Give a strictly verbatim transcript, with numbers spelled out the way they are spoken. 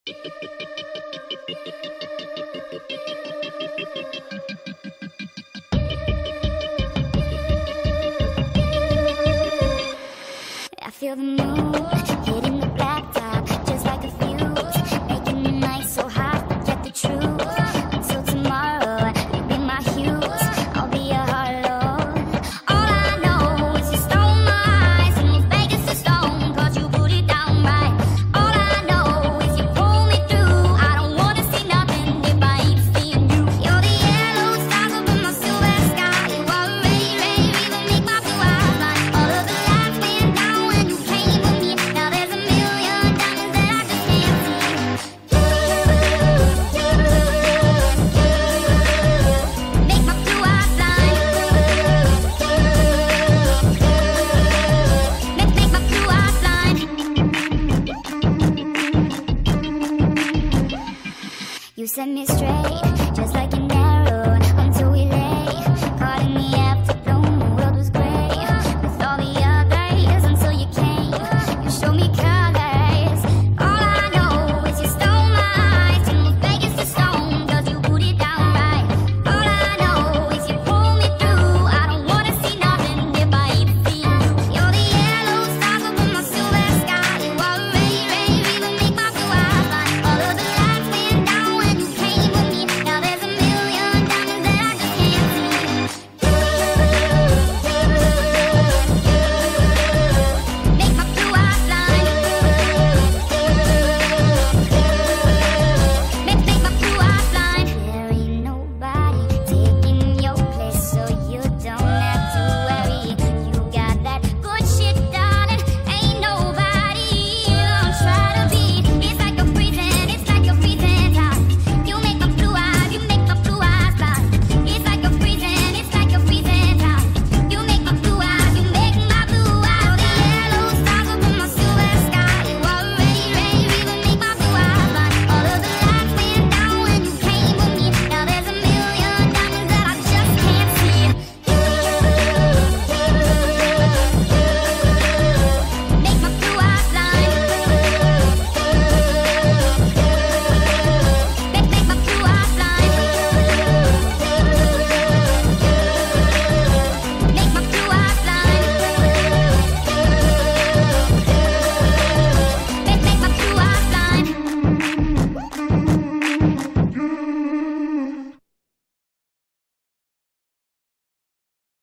I feel the moon hitting the blacktop just like a fuse, making the night so hot, forget the truth. Until tomorrow, you be my hughes, I'll be your hollow. All I know is you stole my eyes and you Vegas to stone, cause you put it down right. All I know is you pull me through, I don't wanna see nothing if I ain't seeing you. You're the yellow stars up in my silver sky, you are a ray, ray, even make my blue eyes line. All of the lights went down when you came with me, now there's a million diamonds that I just can't see. Make my blue eyes blind. Make, make my blue eyes blind. You set me straight, just like you never